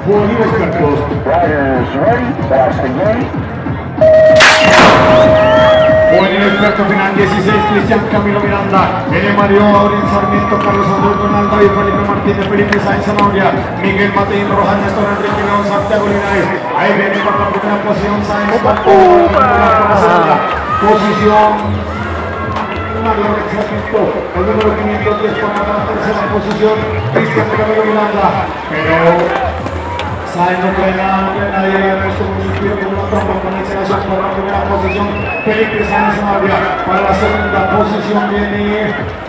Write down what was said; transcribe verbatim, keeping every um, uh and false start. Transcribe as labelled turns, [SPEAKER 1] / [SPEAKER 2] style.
[SPEAKER 1] Juvenil expertos.
[SPEAKER 2] Riders ready, watch the gate.
[SPEAKER 1] Juvenil experto final dieciséis, Cristian Camilo Miranda, N. Mario Aurín Sarmiento, Carlos Andrés Donaldo y Felipe Martínez, Felipe Sáenz Zanabria, Miguel Mateín Rojas, Néstor Enrique León, Santiago Linares. Ahí viene por la primera posición Sáenz, posición Mario Sarmiento, el número quinientos diez por la tercera posición, Cristian Camilo Miranda, pero Sáenz no trae nada, no trae nadie, el resto con su tiro con una trampa con aceleración por la primera posición, Felipe Sáenz Zanabria. Para la segunda posición viene